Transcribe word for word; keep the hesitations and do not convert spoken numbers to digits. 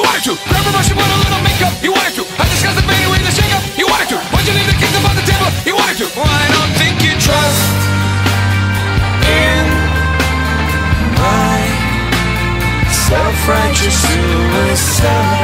wanted to. Grab a brush and put a little makeup, he wanted to. I discussed the baby with the shake up, he wanted to. Why'd you leave the kingdom on the table, he wanted to. Well, I don't think you trust in my self-righteous suicide.